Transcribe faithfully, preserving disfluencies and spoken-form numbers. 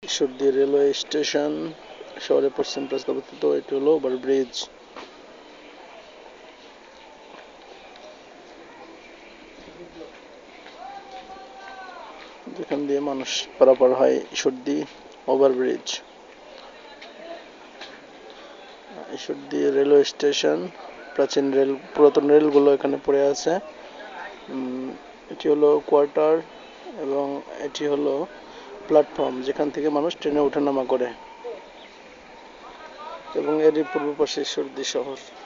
Ishwardi railway station শহরের পশ্চিম প্রান্তে অবস্থিত। এটি হলো ওভারব্রিজ। যেখান দিয়ে মানুষ পারাপার হয় Ishwardi overbridge. Ishwardi railway station, প্রাচীন রেল পুরাতন রেলগুলো এখানে পড়ে আছে। এটি হলো কোয়ার্টার এবং এটি হলো প্ল্যাটফর্ম, যেখান থেকে মানুষ ট্রেনে ওঠানামা করে, এবং এরই পূর্ব পাশে ঈশ্বরদী শহর।